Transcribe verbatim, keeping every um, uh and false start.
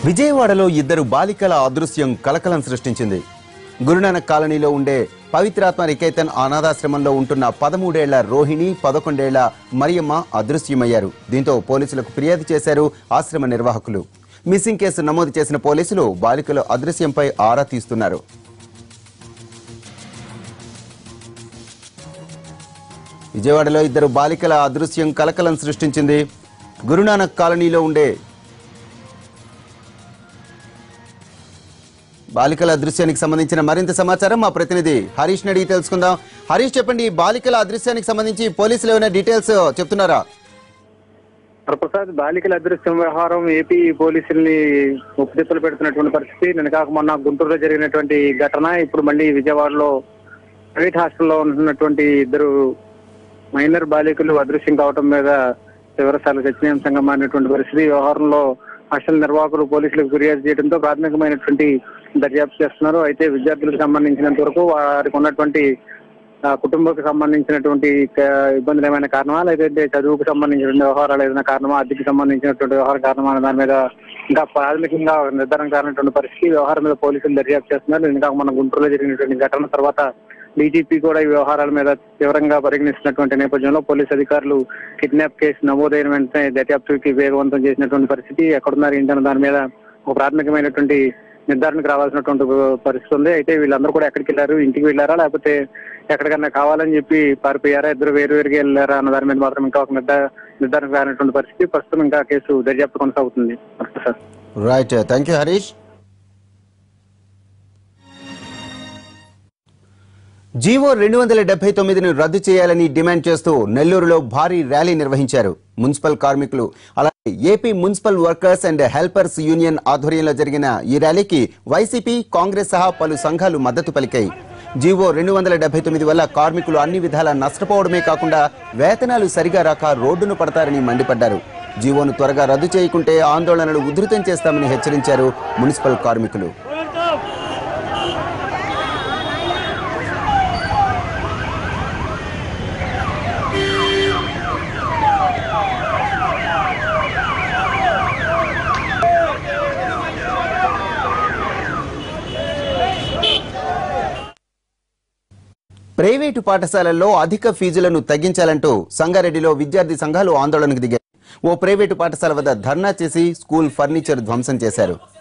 విజయవాడలో ఇద్దరు బాలికల అదృశ్యం కలకలం సృష్టించింది. గురునానక్ కాలనీలో ఉండే పవిత్రాత్మ నికేతన్ అనాథాశ్రమంలో ఉంటున్న పదమూడేళ్ల రోహిణి, పదకొండేళ్ల మరియమ్మ అదృశ్యమయ్యారు. దీంతో పోలీసులకు ఫిర్యాదు చేశారు ఆశ్రమ నిర్వాహకులు. మిస్సింగ్ కేసు నమోదు చేసిన పోలీసులు బాలికల అదృశ్యంపై ఆరా తీస్తున్నారు. విజయవాడలో ఇద్దరు బాలికల అదృశ్యం కలకలం సృష్టించింది. గురునానక్ కాలనీలో ఉండే బాలికల అదృశ్యానికి సంబంధించిన మరింత సమాచారం మా ప్రతినిధి హరీష్ అడిగి తెలుసుకుందాం. హరీష్, చెప్పండి, బాలికల అదృశ్యానికి సంబంధించి పోలీసులు ఏమైనా డీటెయిల్స్ చెప్తున్నారా? ప్రసాద్, బాలికల అదృశ్యం వ్యవహారం ఏపీ పోలీసుల్ని ఉప్పుదిప్పులు పెడుతున్నటువంటి పరిస్థితి. నిన్న కాక మొన్న గుంటూరులో జరిగినటువంటి ఘటన ఇప్పుడు మళ్ళీ విజయవాడలో ప్రైవేట్ హాస్టల్లో ఉంటున్నటువంటి ఇద్దరు మైనర్ బాలికలు అదృశ్యం కావడం మీద చివరిసార్లు చర్చనీయాంశంగా మారినటువంటి పరిస్థితి. వ్యవహారంలో హాస్టల్ నిర్వాహకులు పోలీసులకు ఫిర్యాదు చేయడంతో ప్రాథమికమైనటువంటి దర్యాప్తు చేస్తున్నారు. అయితే విద్యార్థులకు సంబంధించినంత వరకు వారికి ఉన్నటువంటి కుటుంబానికి సంబంధించినటువంటి ఇబ్బందులు ఏమైనా కారణమా, లేదంటే చదువుకు సంబంధించినటువంటి వ్యవహారాలు ఏదైనా కారణమా, అద్దెకి సంబంధించినటువంటి వ్యవహార కారణమా అనే దాని మీద ఇంకా ప్రాథమికంగా నిర్ధారణ కారణటువంటి పరిస్థితి. వ్యవహారం మీద పోలీసులు దర్యాప్తు చేస్తున్నారు. ఇంకా మన గుంటూరులో జరిగినటువంటి ఘటన తర్వాత డీజీపీ కూడా ఈ వ్యవహారాల మీద తీవ్రంగా పరిగణిస్తున్నటువంటి నేపథ్యంలో పోలీసు అధికారులు కిడ్నాప్ కేసు నమోదైన వెంటనే దర్యాప్తుకి వేగవంతం చేసినటువంటి పరిస్థితి. ఎక్కడున్నారు ఏంటన్న దాని మీద ఒక ప్రాథమికమైనటువంటి నిర్ధారణకు రావాల్సినటువంటి పరిస్థితి ఉంది. అయితే వీళ్ళందరూ కూడా ఎక్కడికి వెళ్ళారు, ఇంటికి వెళ్ళారా, లేకపోతే ఎక్కడికన్నా కావాలని చెప్పి పారిపోయారా, ఇద్దరు వేరు వేరుగా వెళ్ళారా అన్న దాని మీద మాత్రం ఇంకా ఒక నిర్ధారణకు రానటువంటి పరిస్థితి. ప్రస్తుతం ఇంకా కేసు దర్యాప్తు కొనసాగుతుంది. Right, thank you Harish. GO రెండు వందల డెబ్బై తొమ్మిదిని రద్దు చేయాలని డిమాండ్ చేస్తూ నెల్లూరులో భారీ ర్యాలీ నిర్వహించారు మున్సిపల్ కార్మికులు. అలాగే AP municipal workers and helpers union ఆధ్వర్యంలో జరిగిన ఈ ర్యాలీకి వైసీపీ, కాంగ్రెస్ సహా పలు సంఘాలు మద్దతు పలికాయి. జీవో రెండు వందల డెబ్బై తొమ్మిది వల్ల కార్మికులు అన్ని విధాలా నష్టపోవడమే కాకుండా వేతనాలు సరిగా రాక రోడ్డును పడతారని మండిపడ్డారు. జీవోను త్వరగా రద్దు చేయకుంటే ఆందోళనలు ఉధృతం చేస్తామని హెచ్చరించారు మున్సిపల్ కార్మికులు. ప్రైవేటు పాఠశాలల్లో అధిక ఫీజులను తగ్గించాలంటూ సంగారెడ్డిలో విద్యార్థి సంఘాలు ఆందోళనకు దిగాయి. ఓ ప్రైవేటు పాఠశాల వద్ద ధర్నా చేసి స్కూల్ ఫర్నిచర్ ధ్వంసం చేశారు.